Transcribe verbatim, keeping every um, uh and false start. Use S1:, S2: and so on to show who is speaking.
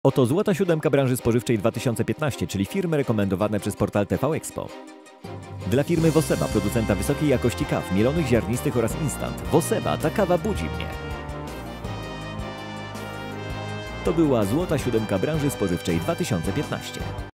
S1: Oto złota siódemka branży spożywczej dwa tysiące piętnaście, czyli firmy rekomendowane przez portal T V Expo. Dla firmy Woseba, producenta wysokiej jakości kaw, mielonych, ziarnistych oraz instant. Woseba, ta kawa budzi mnie. To była złota siódemka branży spożywczej dwa tysiące piętnaście.